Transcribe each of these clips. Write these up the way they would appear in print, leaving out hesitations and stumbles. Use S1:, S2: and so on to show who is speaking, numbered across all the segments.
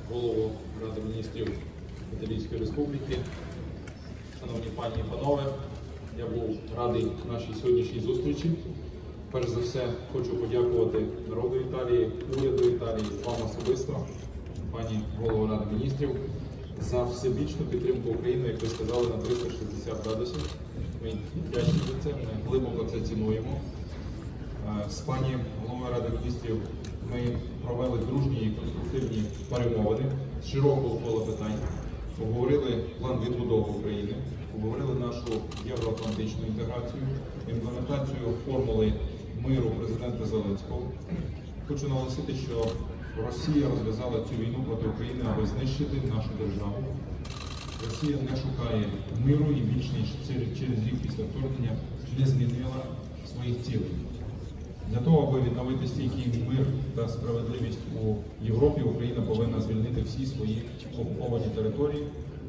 S1: голову Ради міністрів Італійської Республіки, шановні пані і панове, я був радий нашій сьогоднішній зустрічі. Перш за все, хочу подякувати народу Італії, уряду Італії, вам особисто, пані голову Ради міністрів, за всебічну підтримку України, як ви сказали, на 360 градусів. Ми вдячні за це, ми глибоко це цінуємо. З пані головою Ради міністрів ми провели дружні і конструктивні перемовини з широкого кола питань, обговорили план відбудови України, обговорили нашу євроатлантичну інтеграцію, імплементацію формули миру президента Зеленського. Хочу наголосити, що Росія розв'язала цю війну проти України, аби знищити нашу державу. Росія не шукає миру і більш ніж через рік після вторгнення не змінила своїх цілей. Для того, аби відновити стійкий мир та справедливість у Європі, Україна повинна звільнити всі свої окуповані території.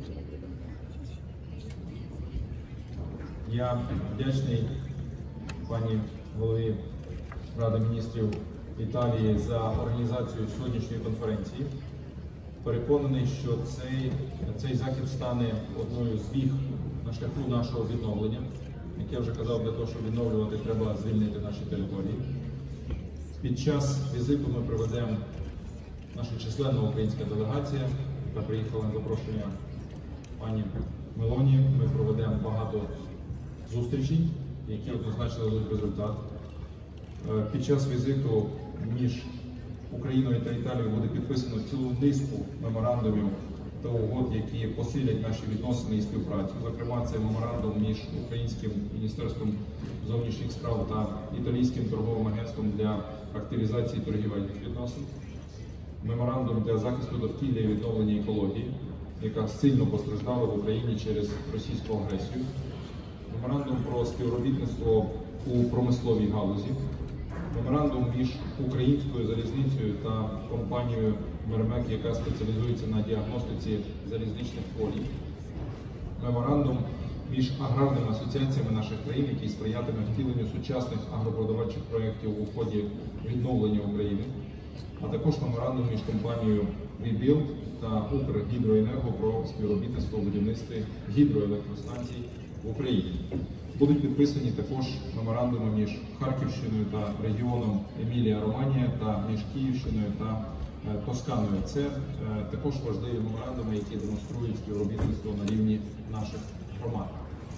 S1: Я вдячний пані голові Ради міністрів Італії за організацію сьогоднішньої конференції. Переконаний, що цей захід стане одною з віг на шляху нашого відновлення. Як я вже казав, для того, щоб відновлювати, треба звільнити наші території. Під час візиту ми проведемо наша численна українська делегація, яка приїхала на запрошення пані Мелоні. Ми проведемо багато зустрічей, які однозначно дадуть результат. Під час візиту між Україною та Італією буде підписано цілу низку меморандумів та угод, які посилять наші відносини і співпрацю. Зокрема, це меморандум між Українським міністерством зовнішніх справ та Італійським торговим агентством для активізації торгівельних відносин. Меморандум для захисту довкілля і відновлення екології, яка сильно постраждала в Україні через російську агресію. Меморандум про співробітництво у промисловій галузі. Меморандум між Українською залізницею та компанією Мермек, яка спеціалізується на діагностиці залізничних колій. Меморандум між аграрними асоціаціями наших країн, який сприятиме втіленню сучасних агропродавчих проєктів у ході відновлення України. А також меморандум між компанією Rebuild та Укргідроенерго про співробітництво у будівництві гідроелектростанцій в Україні. Будуть підписані також меморандуми між Харківщиною та регіоном Емілія-Романія та між Київщиною та Тосканою. Це також важливі меморандуми, які демонструють співробітництво на рівні наших громад.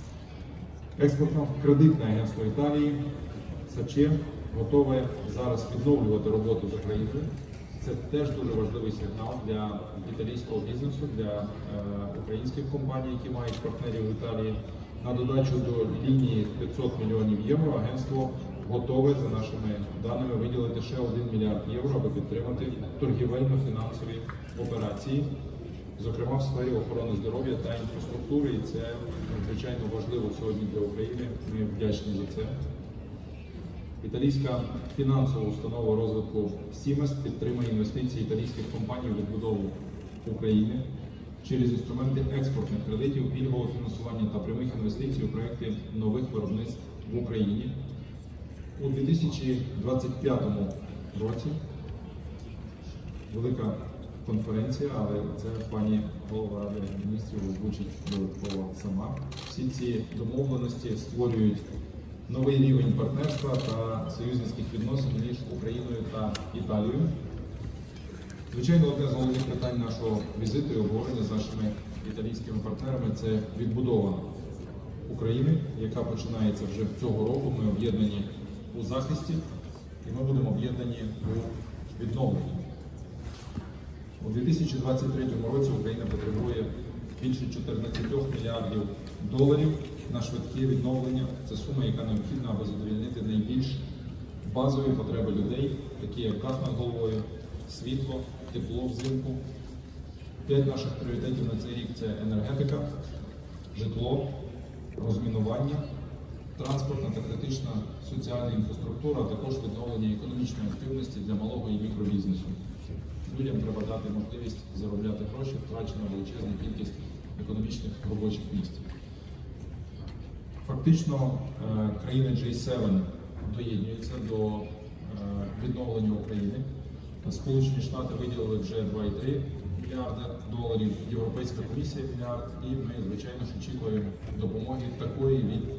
S1: Експортно-кредитне агентство Італії САЧЕ готове зараз відновлювати роботу з Україною. Це теж дуже важливий сигнал для італійського бізнесу, для українських компаній, які мають партнерів в Італії. На додачу до лінії 500 мільйонів євро агентство готове, за нашими даними, виділити ще 1 мільярд євро, аби підтримати торгівельно-фінансові операції, зокрема в сфері охорони здоров'я та інфраструктури. І це надзвичайно важливо сьогодні для України. Ми вдячні за це. Італійська фінансова установа розвитку Сімес підтримує інвестиції італійських компаній у відбудову України через інструменти експортних кредитів, пільгового фінансування та прямих інвестицій у проєкти нових виробництв в Україні. У 2025 році велика конференція, але це пані голова Ради міністрів озвучить додатково сама. Всі ці домовленості створюють новий рівень партнерства та союзницьких відносин між Україною та Італією. Звичайно, одне з головних питань нашого візиту і обговорення з нашими італійськими партнерами – це відбудова України, яка починається вже цього року. Ми об'єднані у захисті і ми будемо об'єднані у відновленні. У 2023 році Україна потребує більше 14 мільярдів доларів на швидке відновлення. Це сума, яка необхідна, аби задовольнити найбільш базові потреби людей, такі як дах над головою, світло, тепло взимку. 5 наших пріоритетів на цей рік – це енергетика, житло, розмінування, транспортна та критична соціальна інфраструктура, а також відновлення економічної активності для малого і мікробізнесу. Людям треба дати можливість заробляти гроші, втрачена величезна кількість економічних робочих місць. Фактично, країни G7 доєднуються до відновлення України. Сполучені Штати виділили вже 2,3 мільярда доларів, Європейська комісія мільярд, і ми, звичайно ж, очікуємо допомоги такої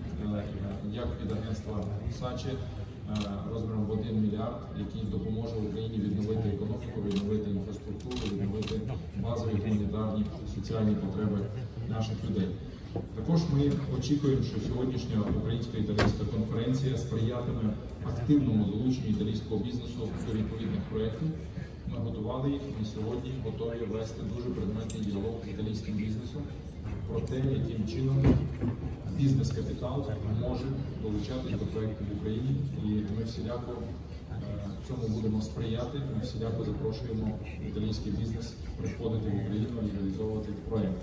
S1: як від агентства САЧЕ розміром в 1 мільярд, який допоможе Україні відновити економіку, відновити інфраструктуру, відновити базові гуманітарні соціальні потреби наших людей. Також ми очікуємо, що сьогоднішня українсько-італійська конференція сприятиме активному залученню італійського бізнесу до відповідних проєктів. Ми готували їх і сьогодні готові вести дуже предметний діалог з італійським бізнесом про те, яким чином бізнес-капітал може долучатись до проєктів в Україні. І ми всіляко цьому будемо сприяти, ми всіляко запрошуємо італійський бізнес приходити в Україну і реалізовувати проєкти.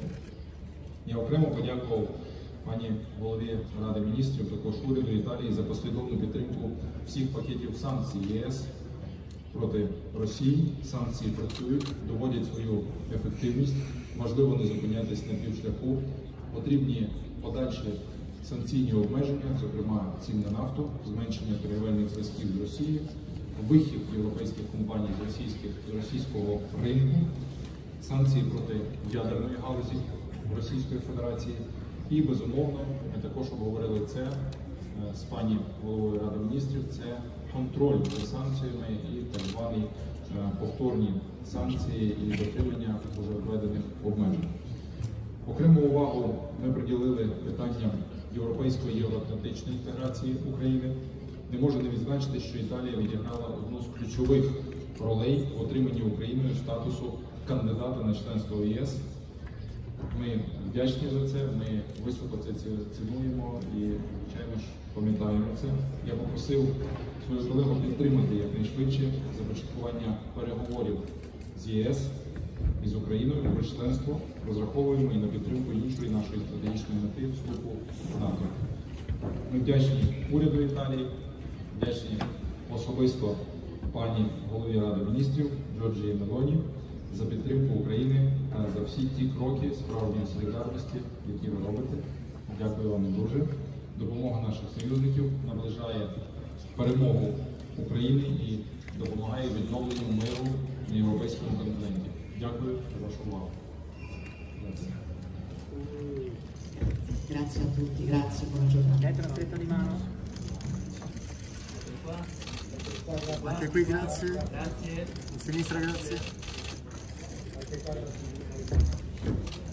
S1: Я окремо подякував пані голові Ради міністрів, також уряду Італії за послідовну підтримку всіх пакетів санкцій ЄС проти Росії. Санкції працюють, доводять свою ефективність. Важливо не зупинятись на півшляху. Потрібні подальші санкційні обмеження, зокрема цін на нафту, зменшення торгівельних зв'язків з Росією, вихід європейських компаній з російського ринку, санкції проти ядерної галузі Російської Федерації. І, безумовно, ми також обговорили це з пані головою Ради міністрів, це контроль за санкціями і так звані повторні санкції і дотримання вже введених обмежень. Окрему увагу ми приділили питанням європейської і євроатлантичної інтеграції України. Не можу не відзначити, що Італія відіграла одну з ключових ролей в отриманні Україною статусу кандидата на членство в ЄС. Ми вдячні за це, ми високо це цінуємо і, звичайно ж, пам'ятаємо це. Я попросив свою колегу підтримати якнайшвидше започаткування переговорів з ЄС і з Україною про членство. Розраховуємо і на підтримку іншої нашої стратегічної мети вступу в НАТО. Ми вдячні уряду Італії, вдячні особисто пані голові Ради міністрів Джорджії Мелоні за підтримку України та за всі ті кроки справжньої солідарності, які ви робите. Дякую вам дуже. Допомога наших союзників наближає перемогу України і допомагає відновленню миру на європейському континенті. Дякую за вашу увагу.
S2: Grazie a tutti, grazie, buona giornata.
S3: Dietro, stretta di mano.
S4: Anche qui grazie.
S3: Grazie.
S4: A sinistra grazie.